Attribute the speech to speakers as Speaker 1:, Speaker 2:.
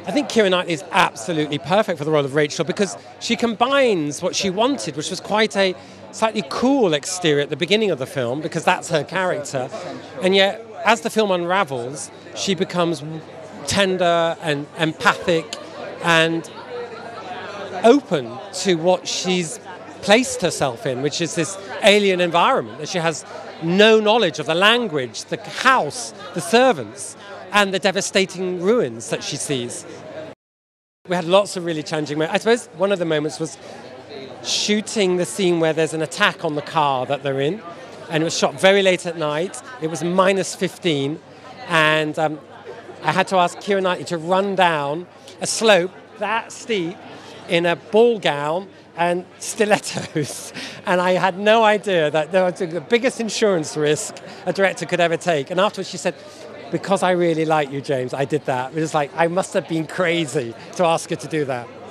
Speaker 1: I think Keira Knightley is absolutely perfect for the role of Rachel because she combines what she wanted, which was quite a slightly cool exterior at the beginning of the film, because that's her character, and yet as the film unravels, she becomes tender and empathic and open to what she's placed herself in, which is this alien environment that she has no knowledge of, the language, the house, the servants, and the devastating ruins that she sees. We had lots of really challenging moments. I suppose one of the moments was shooting the scene where there's an attack on the car that they're in, and it was shot very late at night. It was -15, and I had to ask Keira Knightley to run down a slope that steep in a ball gown and stilettos, and I had no idea that that was the biggest insurance risk a director could ever take. And afterwards she said, because I really like you, James, I did that. It was like, I must have been crazy to ask her to do that.